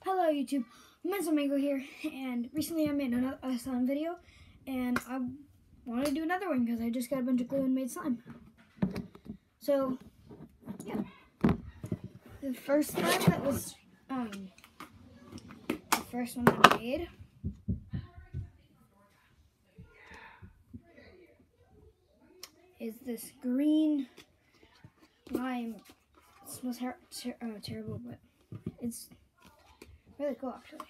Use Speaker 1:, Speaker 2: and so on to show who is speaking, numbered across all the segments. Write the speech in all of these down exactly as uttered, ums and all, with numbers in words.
Speaker 1: Hello YouTube, Mental Mango here, and recently I made another a slime video, and I want to do another one because I just got a bunch of glue and made slime. So, yeah. The first slime that was, um, the first one I made is this green lime. It smells ter ter uh, terrible, but it's really cool actually.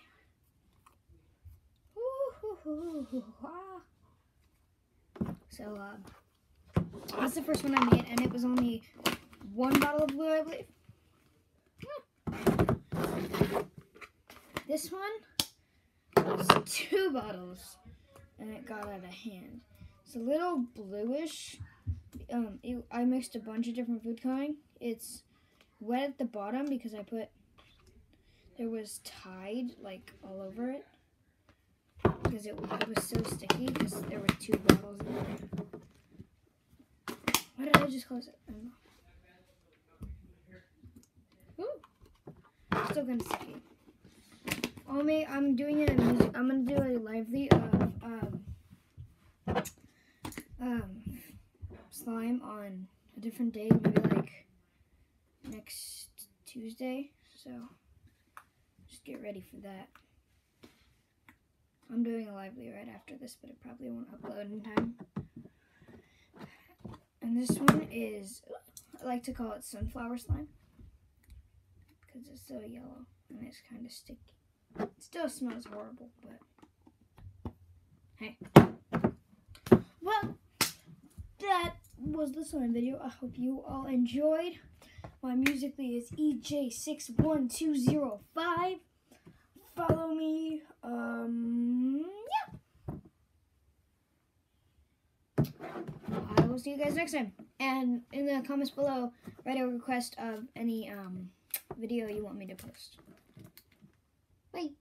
Speaker 1: So, uh, that's the first one I made, and it was only one bottle of glue, I believe. This one was two bottles, and it got out of hand. It's a little bluish. Um, it, I mixed a bunch of different food coloring. It's wet at the bottom because I put, there was Tide, like, all over it. Because it, it was so sticky because there were two bottles in there. Why did I just close it? I don't know. Ooh. Still kind of sticky. I'll make, I'm doing it in music. I'm going to do a lively of um, um, slime on a different day, maybe like next Tuesday. So just get ready for that. I'm doing a lively right after this, but it probably won't upload in time. And this one is, I like to call it sunflower slime, because it's so yellow and it's kind of sticky. It still smells horrible, but hey. Well, that was the slime video. I hope you all enjoyed. My Musical.ly is E J six one two zero five. Follow me. Um, yeah. I will see you guys next time. And in the comments below, write a request of any um video you want me to post. Bye.